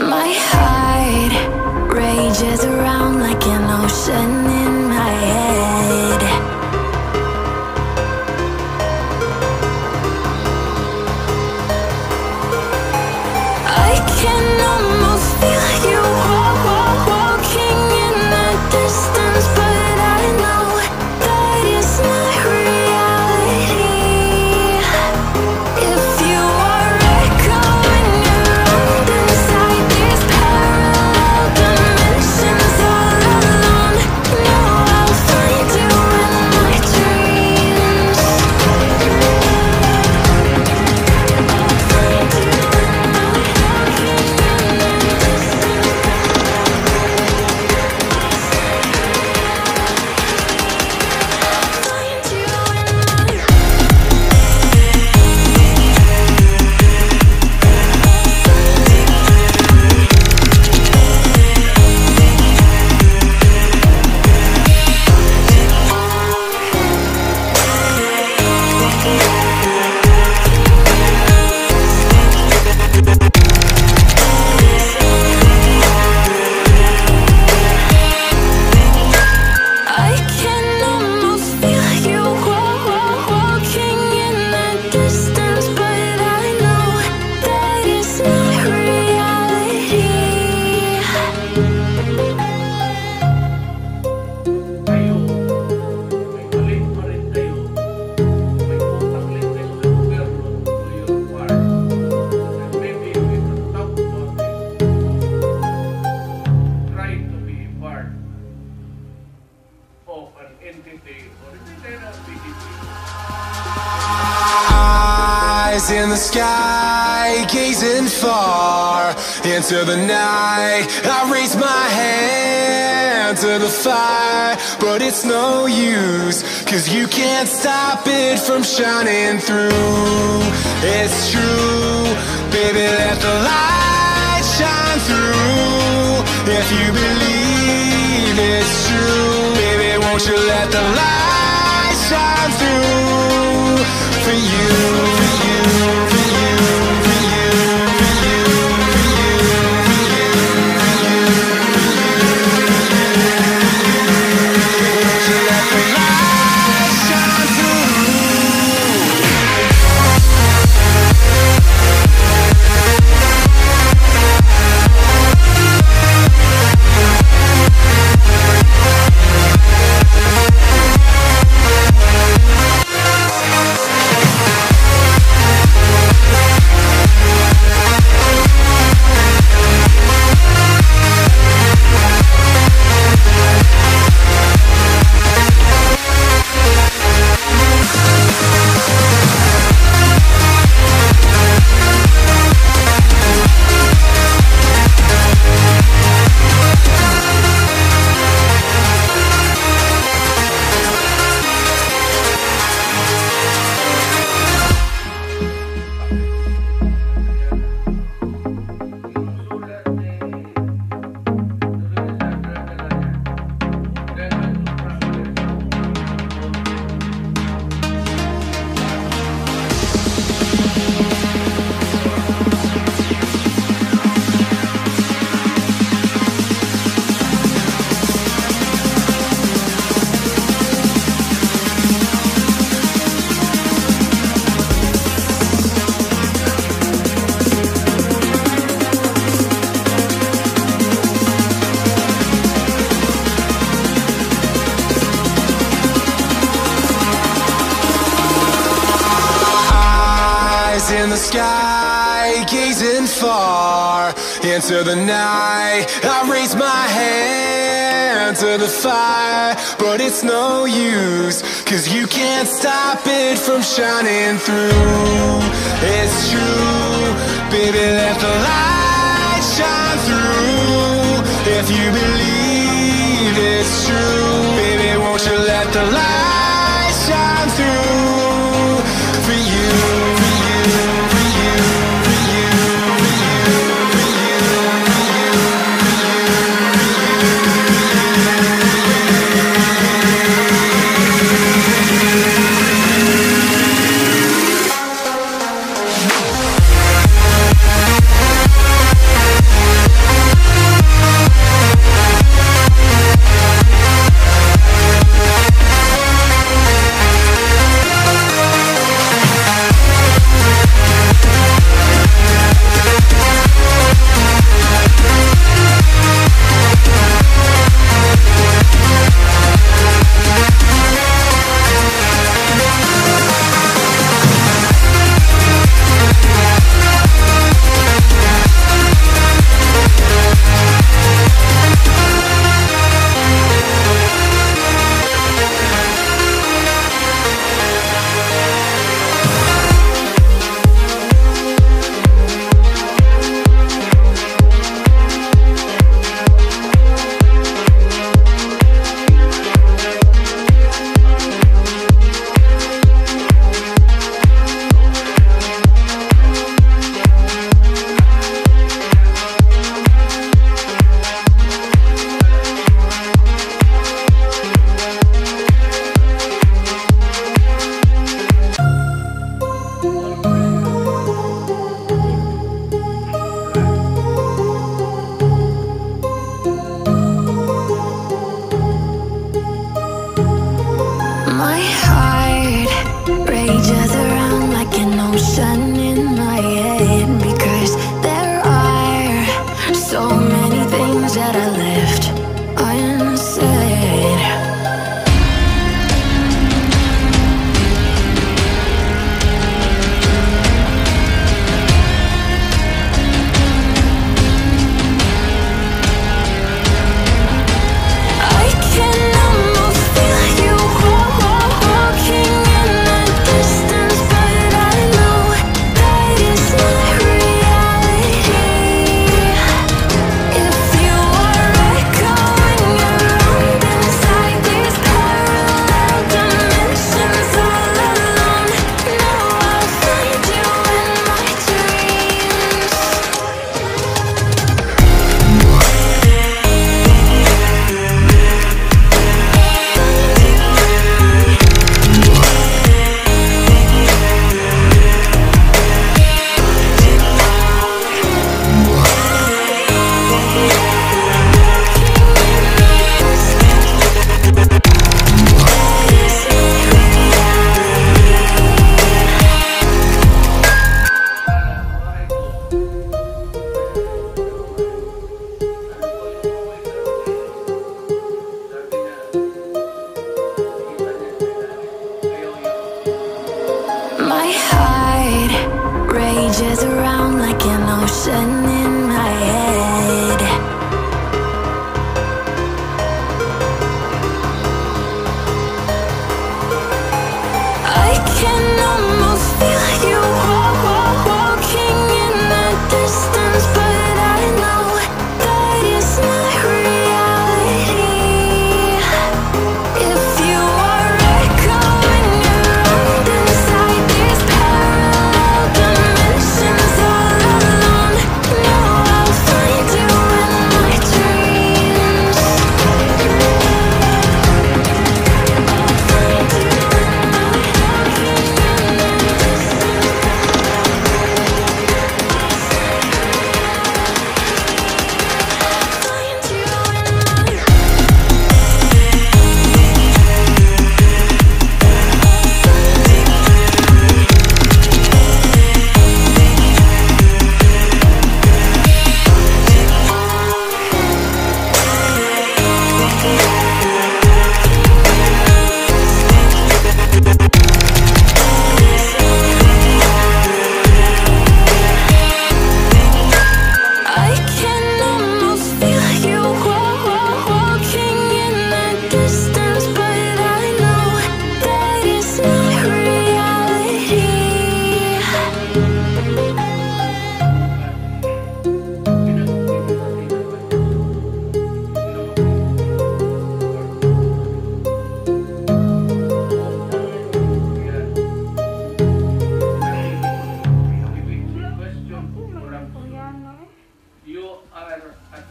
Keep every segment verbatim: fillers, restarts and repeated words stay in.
My heart rages around like an ocean in my head. I can almost feel you wa- wa- walking in the distance, but I know that it's not reality. If you are echoing around inside these parallel dimensions all alone, know I'll find you in my dreams. I'll find you in my walking in the distance. Find you in my I can almost feel you wa- wa- walking in the distance, but I know that it's not reality. Kayo, may mali pa rin kayo. May utang rin kayo sa gobyerno to your part. And maybe we should talk about it. Try to be part of an entity or even a entity. Eyes in the sky, gazing far into the night. I raise my hand to the fire, but it's no use, 'cause you can't stop it from shining through. It's true, baby, let the light shine through. If you believe it's true, baby, won't you let the light shine through for you, for you, for you, for you, for you, for you, for you, for you, won't you let the light shine through? In the sky, gazing far into the night. I raise my hand to the fire, but it's no use, 'cause you can't stop it from shining through. It's true, baby, let the light shine through. If you believe it's true, baby, won't you let the light shine through for you, for you, for you, for you, for you, for you, for you, for you.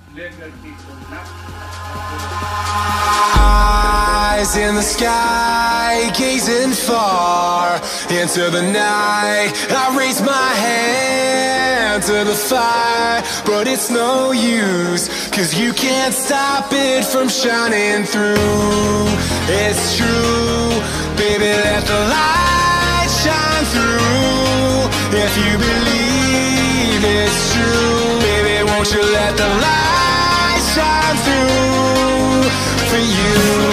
liberty to knock. Eyes in the sky, gazing far into the night. I raise my hand to the fire, but it's no use, 'cause you can't stop it from shining through. It's true, baby, let the light shine through. If you believe it's true, baby, won't you let the light shine through for you?